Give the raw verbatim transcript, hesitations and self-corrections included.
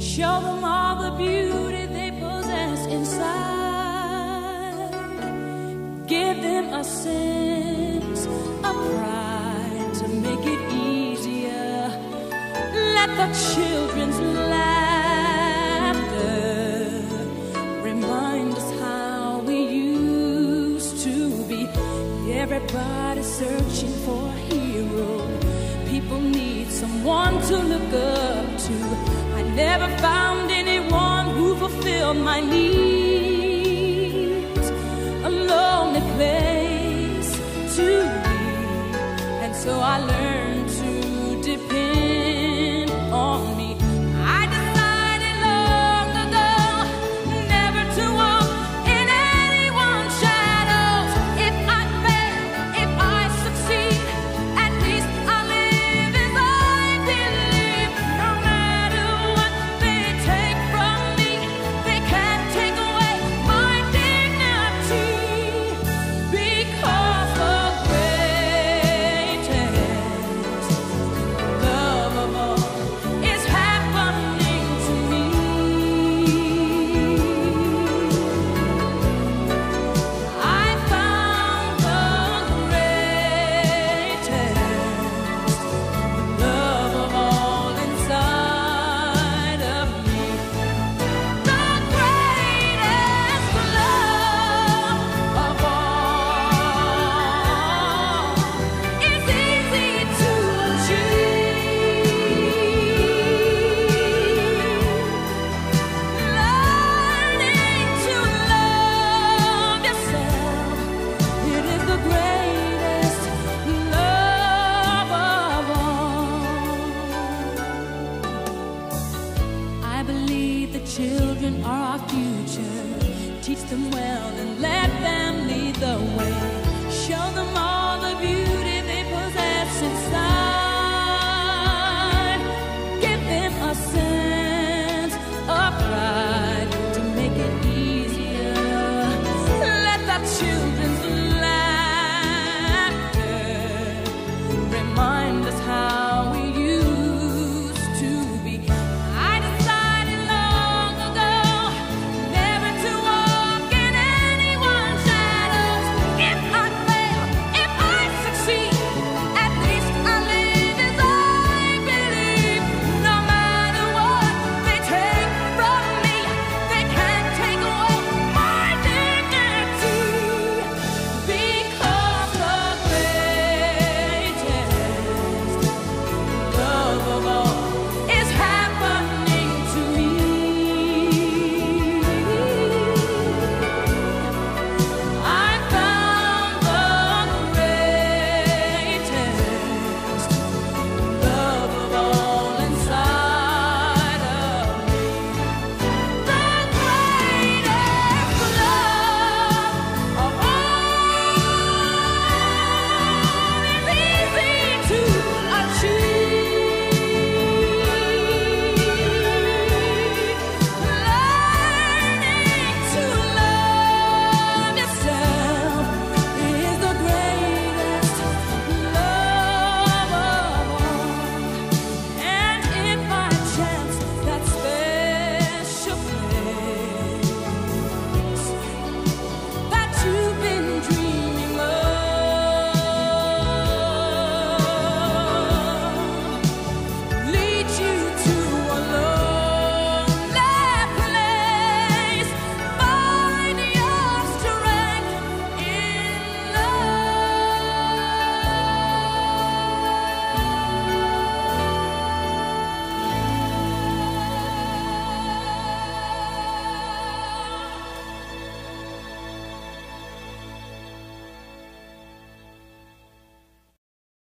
Show them all the beauty they possess inside. Give them a sense of pride to make it easier. Let the children's laughter remind us how we used to be. Everybody's searching for a hero. People need someone to look up to. I never found anyone who fulfilled my needs. A lonely place to be, and so I learned to depend on me. I decided long ago never to walk in anyone's shadows. If I fail, if I succeed, at least I live as I believe. No matter what they take from me, they can't take away my dignity. Because the greatest love of all is happening to me. I found the greatest love of all inside of me. The greatest love of all is easy to achieve. Learning to love yourself, it is the greatest love of all. I believe the children are our future. Teach them well